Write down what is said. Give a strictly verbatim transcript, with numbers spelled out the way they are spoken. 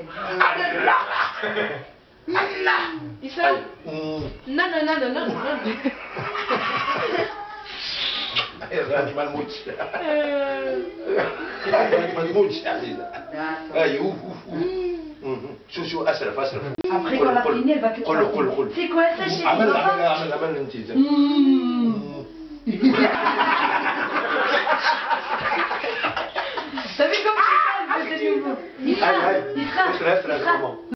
Issa. Non, non, non, non, non, non. ما نموتش ما نموتش عزيزة اي اوف اوف شو شو اسرف اسرف Après quand la fini elle va te قول قول قول C'est quoi ça chérie? عمل عمل عمل عمل انت T'as vu comme c'est ça le nouveau? Isra, Isra, Isra.